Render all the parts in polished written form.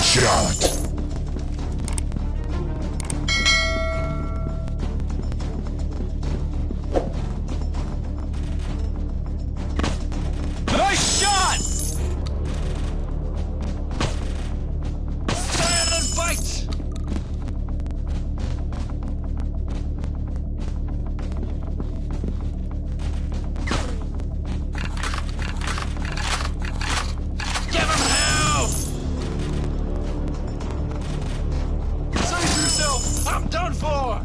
Headshot. Nice shot! Stand and fight! Give him hell! Save yourself! I'm done for!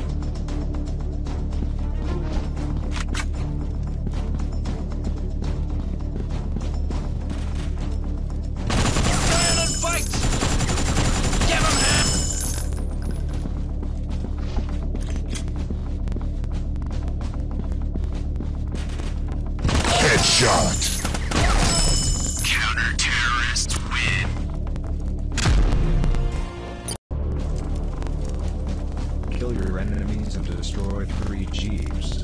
Headshot. Counter-terrorists win. Kill your enemies and destroy 3 jeeps.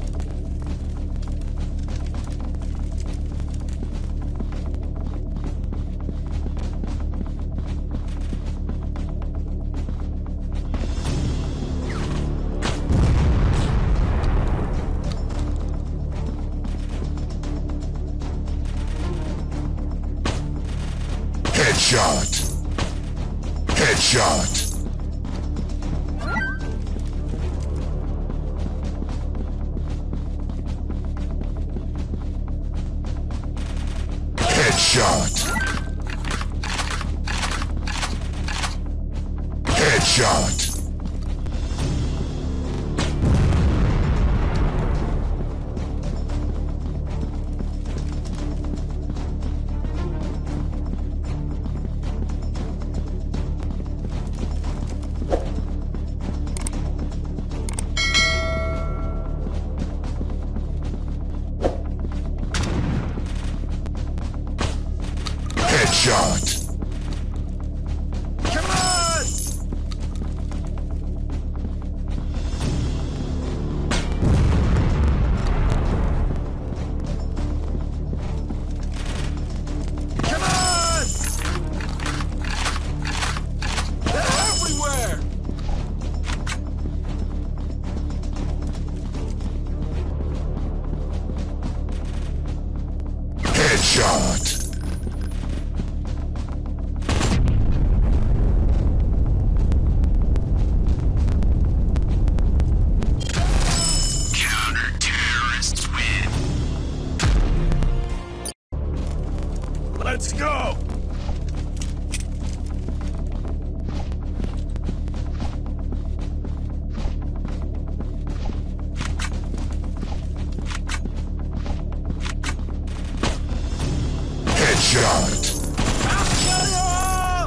Headshot. Headshot. Headshot. Headshot. Headshot. Come on! Come on! They're everywhere! Headshot. Counter-terrorists win. Let's go! Headshot. I'll kill you all!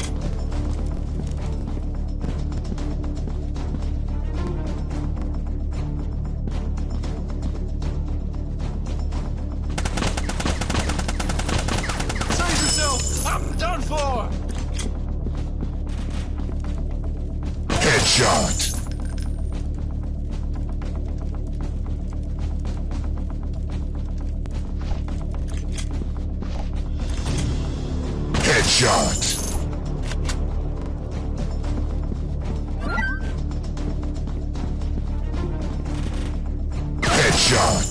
Save yourself! I'm done for! Headshot. Headshot. Headshot.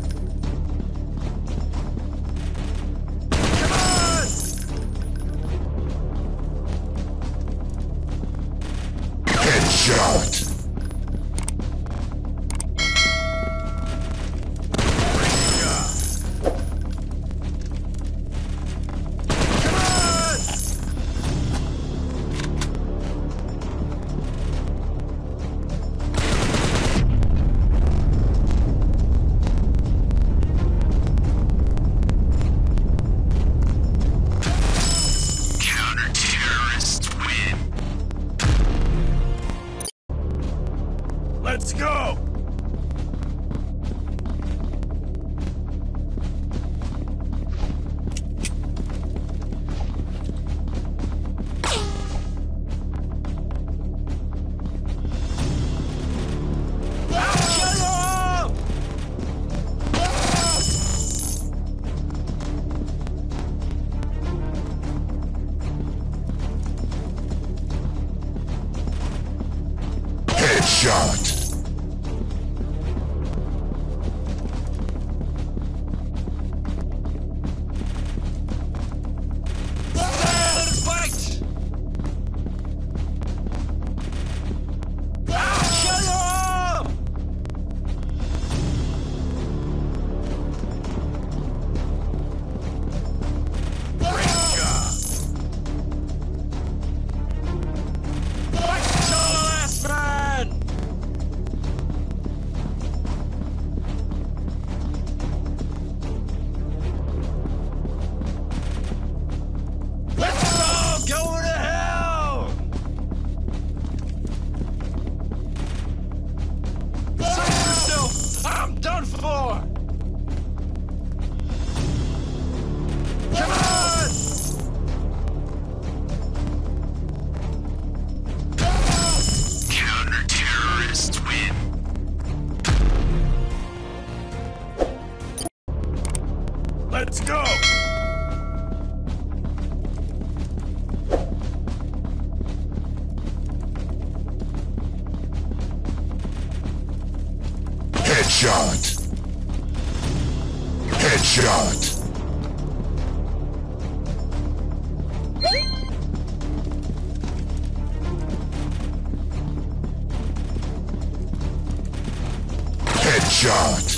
Come on! Headshot. Come on! Counter-terrorists win. Let's go! I'll kill you all! Headshot. Stand and fight! Shut up! Great job! Fight till the last man! Let's all go to hell! Save yourself! I'm done for! Come on! Counter-terrorists win. Let's go! Headshot. Headshot. Headshot.